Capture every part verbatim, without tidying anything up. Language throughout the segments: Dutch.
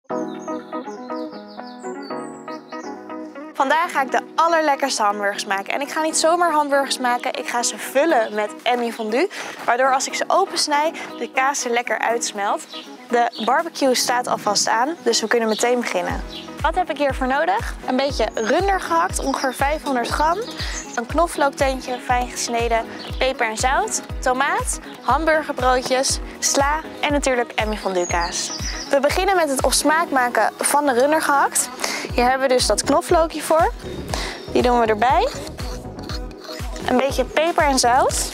Vandaag ga ik de allerlekkerste hamburgers maken. En ik ga niet zomaar hamburgers maken, ik ga ze vullen met Emmy fondue. Waardoor als ik ze opensnij, de kaas er lekker uitsmelt. De barbecue staat alvast aan, dus we kunnen meteen beginnen. Wat heb ik hiervoor nodig? Een beetje runder gehakt, ongeveer vijfhonderd gram. Een knoflookteentje, fijn gesneden, peper en zout, tomaat, hamburgerbroodjes, sla en natuurlijk Emmy fondue kaas. We beginnen met het op smaak maken van de runder gehakt. Hier hebben we dus dat knoflookje voor. Die doen we erbij. Een beetje peper en zout.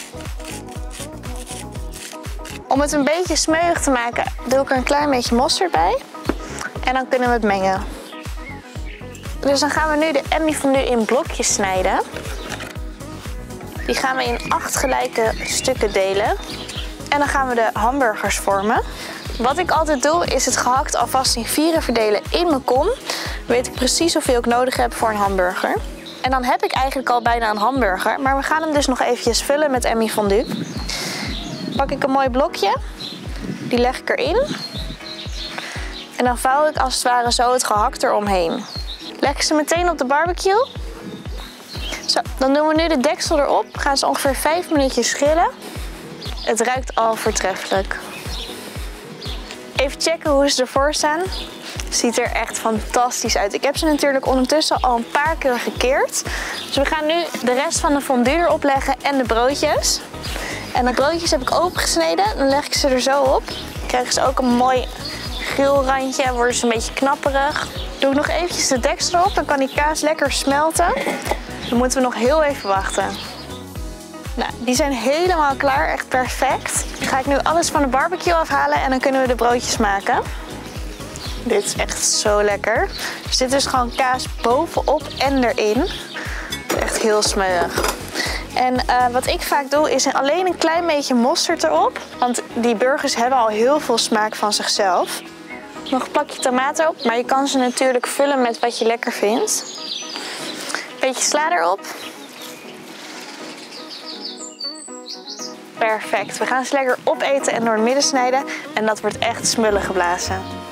Om het een beetje smeuig te maken doe ik er een klein beetje mosterd bij. En dan kunnen we het mengen. Dus dan gaan we nu de Emmy fondue in blokjes snijden. Die gaan we in acht gelijke stukken delen. En dan gaan we de hamburgers vormen. Wat ik altijd doe is het gehakt alvast in vieren verdelen in mijn kom. Dan weet ik precies hoeveel ik nodig heb voor een hamburger. En dan heb ik eigenlijk al bijna een hamburger. Maar we gaan hem dus nog eventjes vullen met Emmy fondue. Pak ik een mooi blokje. Die leg ik erin. En dan vouw ik als het ware zo het gehakt eromheen. Leg ik ze meteen op de barbecue. Zo, dan doen we nu de deksel erop. Gaan ze ongeveer vijf minuutjes grillen. Het ruikt al voortreffelijk. Even checken hoe ze ervoor staan. Ziet er echt fantastisch uit. Ik heb ze natuurlijk ondertussen al een paar keer gekeerd. Dus we gaan nu de rest van de fondue erop leggen en de broodjes. En de broodjes heb ik opengesneden. Dan leg ik ze er zo op. Dan krijgen ze ook een mooi geel randje. Worden ze een beetje knapperig. Doe ik nog eventjes de deksel erop. Dan kan die kaas lekker smelten. Dan moeten we nog heel even wachten. Nou, die zijn helemaal klaar. Echt perfect. Dan ga ik nu alles van de barbecue afhalen en dan kunnen we de broodjes maken. Dit is echt zo lekker. Er zit dus gewoon kaas bovenop en erin. Echt heel smeuig. En uh, wat ik vaak doe is alleen een klein beetje mosterd erop. Want die burgers hebben al heel veel smaak van zichzelf. Nog een plakje tomaat erop. Maar je kan ze natuurlijk vullen met wat je lekker vindt. Beetje sla erop. Perfect. We gaan ze lekker opeten en door het midden snijden. En dat wordt echt smullen geblazen.